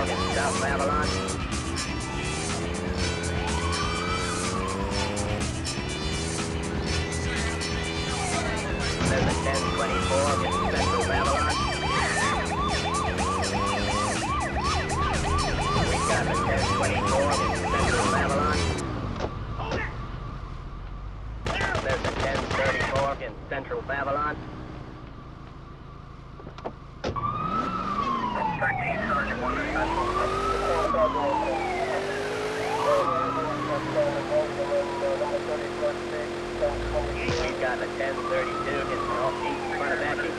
in South Babylon. There's a 1024 in Central Babylon. We've got a 1024 in Central Babylon. There's a 1034 in Central Babylon. 13 Sergeant 1 in Central. We've got a 1032 in northeast front of Becky.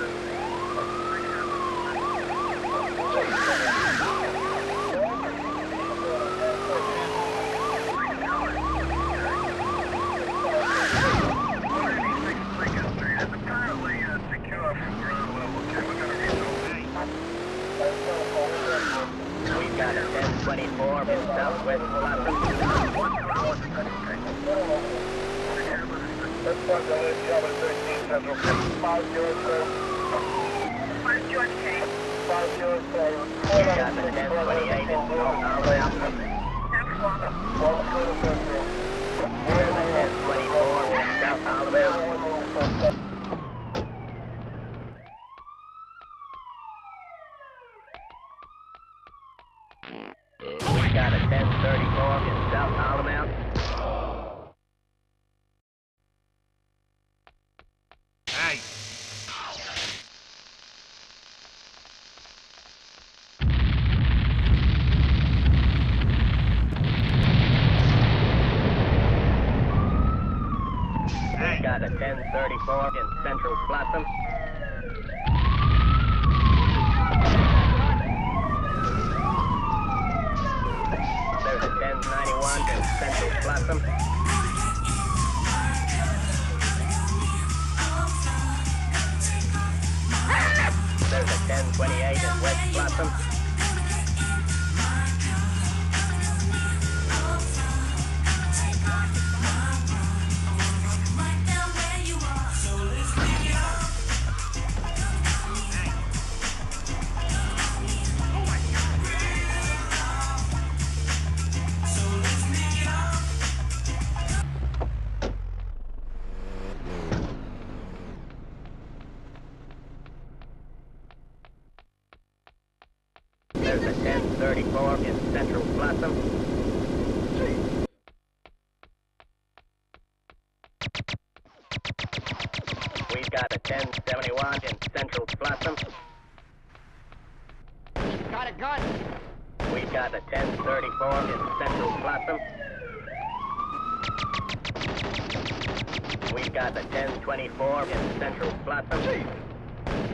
We've got a 1024 in southwest Boston. Let's start the list, job at 13 Central. 507. 5 George K. 507. We've got the 1028 in North Alabama. There's a 1024 in South Alabama. We got a 1034 in South Alabama. Hey! We got a 1034 in Central Blossom. There's a 1091 in Central Blossom. There's a 1028 in West Blossom. There's a 1034 in Central Blossom. We've got a 1071 in Central Blossom. Got a gun. We've got a 1034 in Central Blossom. We've got a 1024 in Central Blossom.